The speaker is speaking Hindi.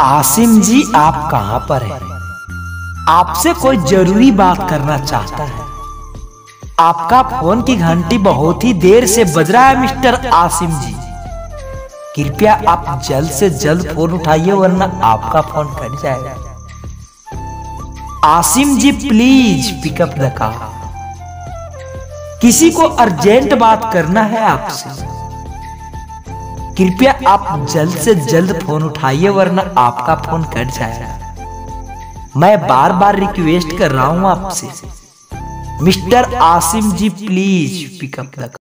आसिम जी, आप कहां पर हैं? आपसे कोई जरूरी बात करना चाहता है। आपका फोन की घंटी बहुत ही देर से बज रहा है मिस्टर आसिम जी। कृपया आप जल्द से जल्द फोन उठाइए वरना आपका फोन कट जाएगा। Asim ji please pick up the call. किसी को अर्जेंट बात करना है आपसे। कृपया आप जल्द से जल्द फोन उठाइए वरना आपका फोन कट जाएगा। मैं बार बार रिक्वेस्ट कर रहा हूं आपसे। Mister Asim ji please pick up the call.